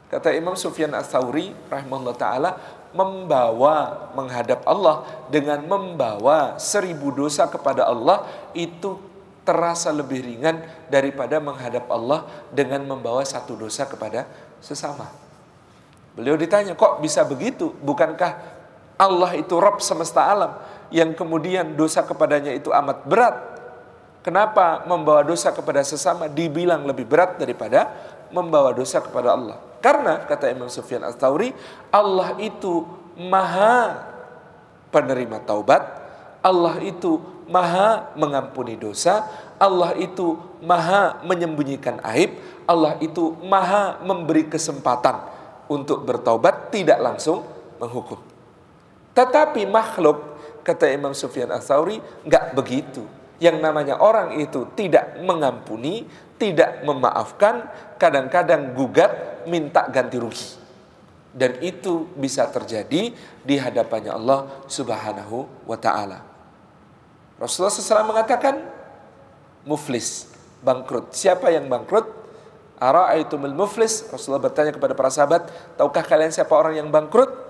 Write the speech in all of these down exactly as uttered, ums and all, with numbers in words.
Kata Imam Sufyan Ats-Tsauri rahimahullah ta'ala, membawa menghadap Allah dengan membawa seribu dosa kepada Allah itu terasa lebih ringan daripada menghadap Allah dengan membawa satu dosa kepada sesama. Beliau ditanya, kok bisa begitu? Bukankah Allah itu Rabb semesta alam yang kemudian dosa kepadanya itu amat berat? Kenapa membawa dosa kepada sesama dibilang lebih berat daripada membawa dosa kepada Allah? Karena kata Imam Sufyan Ats-Tsauri, Allah itu maha penerima taubat, Allah itu maha mengampuni dosa, Allah itu maha menyembunyikan aib, Allah itu maha memberi kesempatan untuk bertaubat, tidak langsung menghukum. Tetapi makhluk, kata Imam Sufyan Ats-Tsauri, enggak begitu. Yang namanya orang itu tidak mengampuni, tidak memaafkan, kadang-kadang gugat, minta ganti rugi. Dan itu bisa terjadi di hadapannya Allah Subhanahu wa ta'ala. Rasulullah shallallahu alaihi wasallam mengatakan, muflis, bangkrut. Siapa yang bangkrut? Ara'aitumul muflis? Rasulullah bertanya kepada para sahabat, tahukah kalian siapa orang yang bangkrut?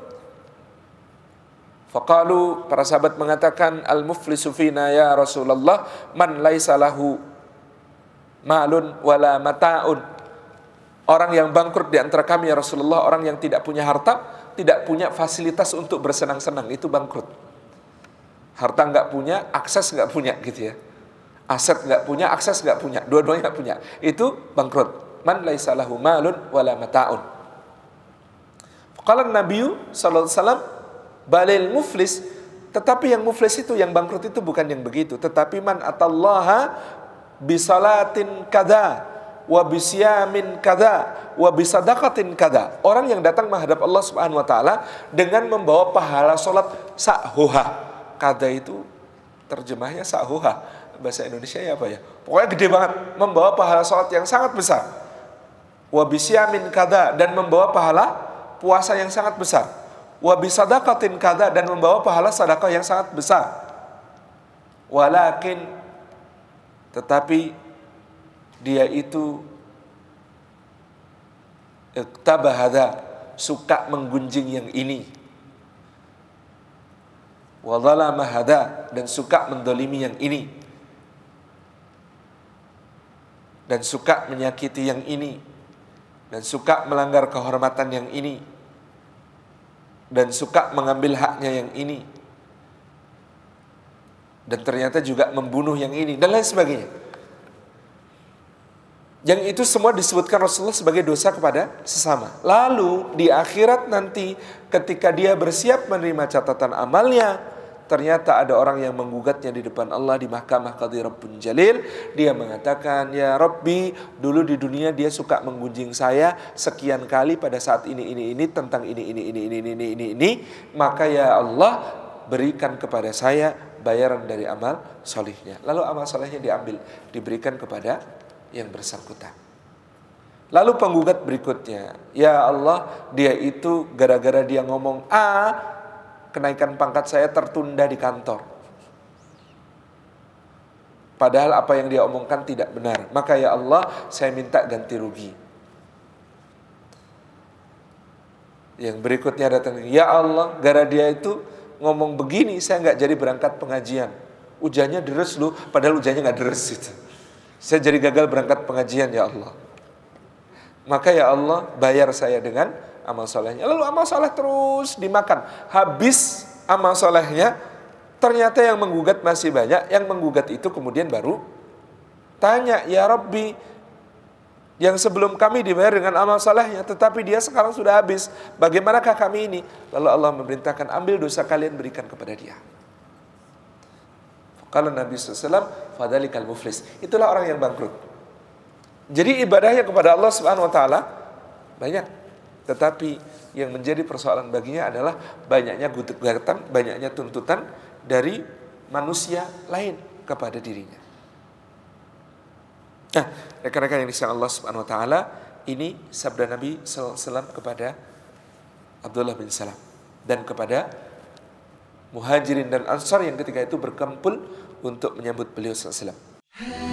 Faqalu, para sahabat mengatakan, al-muflisu fina ya Rasulullah man laisa lahu malun wala mata'un. Orang yang bangkrut di antara kami ya Rasulullah, orang yang tidak punya harta, tidak punya fasilitas untuk bersenang-senang, itu bangkrut. Harta enggak punya, akses enggak punya gitu ya. Aset enggak punya, akses enggak punya, dua-duanya enggak punya. Itu bangkrut. Man laisa lahu malun wala mata'un. Faqala an-nabiyyu sallallahu alaihi wasallam, balil muflis, tetapi yang muflis itu, yang bangkrut itu bukan yang begitu, tetapi man atallaha bisalatin kada wa bisyamin kada wa bisadaqatin kada. Orang yang datang menghadap Allah Subhanahu wa taala dengan membawa pahala salat sa'huha. Kada itu terjemahnya sa'huha. Bahasa Indonesia ya apa ya? Pokoknya gede banget, membawa pahala salat yang sangat besar. Wa bisyamin kada, dan membawa pahala puasa yang sangat besar. Wa bisadaqatin kada, dan membawa pahala sedekah yang sangat besar. Walakin, tetapi dia itu iktabahada, suka menggunjing yang ini. Wa zalama hada, dan suka mendolimi yang ini. Dan suka menyakiti yang ini. Dan suka melanggar kehormatan yang ini. Dan suka mengambil haknya yang ini, dan ternyata juga membunuh yang ini, dan lain sebagainya. Yang itu semua disebutkan Rasulullah sebagai dosa kepada sesama. Lalu di akhirat nanti ketika dia bersiap menerima catatan amalnya, ternyata ada orang yang menggugatnya di depan Allah di mahkamah qadhi Rabbun Jalil. Dia mengatakan, ya Rabbi, dulu di dunia dia suka menggunjing saya sekian kali pada saat ini, ini, ini, tentang ini, ini, ini, ini, ini, ini, ini, ini. Maka ya Allah, berikan kepada saya bayaran dari amal solihnya. Lalu amal solihnya diambil, diberikan kepada yang bersangkutan. Lalu penggugat berikutnya, ya Allah, dia itu gara-gara dia ngomong A, kenaikan pangkat saya tertunda di kantor. Padahal apa yang dia omongkan tidak benar. Maka ya Allah, saya minta ganti rugi. Yang berikutnya datang, ya Allah, gara dia itu ngomong begini, saya nggak jadi berangkat pengajian. Hujannya deres loh, padahal hujannya nggak deres itu. Saya jadi gagal berangkat pengajian ya Allah. Maka ya Allah, bayar saya dengan amal solehnya. Lalu amal soleh terus dimakan. Habis amal solehnya, ternyata yang menggugat masih banyak. Yang menggugat itu kemudian baru tanya, ya Rabbi, yang sebelum kami dibayar dengan amal solehnya, tetapi dia sekarang sudah habis, bagaimanakah kami ini? Lalu Allah memerintahkan, ambil dosa kalian, berikan kepada dia. Kalau Nabi shallallahu alaihi wasallam, fadhalikal muflis, itulah orang yang bangkrut. Jadi ibadahnya kepada Allah Subhanahu wa taala banyak, tetapi yang menjadi persoalan baginya adalah banyaknya gugatan, banyaknya tuntutan dari manusia lain kepada dirinya. Nah, rekan-rekan yang disayang Allah Subhanahu wa taala, ini sabda Nabi sallallahu alaihi wasallam kepada Abdullah bin Salam dan kepada Muhajirin dan Ansar yang ketika itu berkumpul untuk menyambut beliau sallallahu alaihi wasallam.